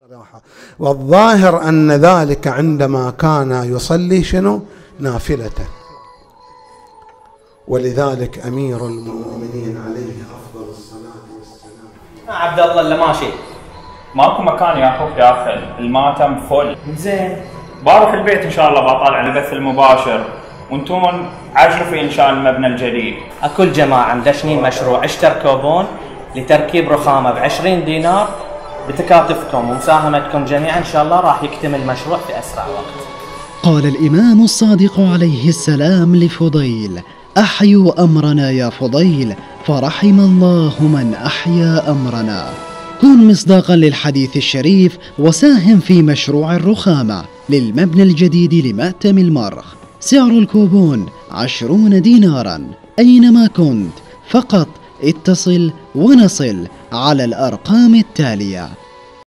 والظاهر أن ذلك عندما كان يصلي شنو؟ نافلة. ولذلك أمير المؤمنين عليه أفضل الصلاة والسلام عبد الله اللي ماشي ماكو مكان يا اخوك داخل، الماتم فل. زين بروح البيت ان شاء الله، بطالع البث المباشر وانتم عجلوا في انشاء المبنى الجديد. اكل جماعه مدشنين مشروع اشتركوا لتركيب رخامه ب20 دينار بتكاتفكم ومساهمتكم جميعا، ان شاء الله راح يكتمل المشروع في اسرع وقت. قال الإمام الصادق عليه السلام لفضيل: أحيوا أمرنا يا فضيل، فرحم الله من أحيا أمرنا. كن مصداقا للحديث الشريف وساهم في مشروع الرخامة للمبنى الجديد لمأتم المرخ. سعر الكوبون 20 دينارا. أينما كنت فقط اتصل ونصل على الأرقام التالية.